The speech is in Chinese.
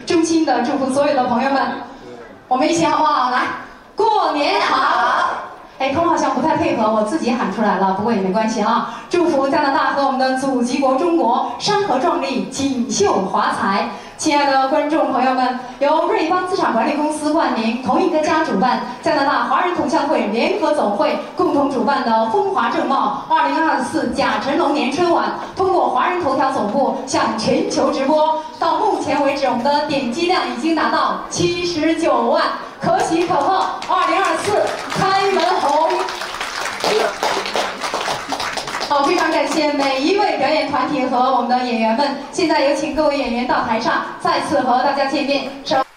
衷心的祝福所有的朋友们，我们一起好不好？来，过年好！哎，他们好像不太配合，我自己喊出来了，不过也没关系啊。祝福加拿大和我们的祖籍国中国山河壮丽，锦绣华彩。亲爱的观众朋友们，由瑞邦资产管理公司冠名，同一个家主办，加拿大华人同乡会联合总会共同主办的风华正茂2024甲辰龙年春晚，通过华人头条总部向全球直播。到目前为止，我们的点击量已经达到79万，可喜可贺。2024开门红！好，非常感谢每一位表演团体和我们的演员们。现在有请各位演员到台上，再次和大家见面。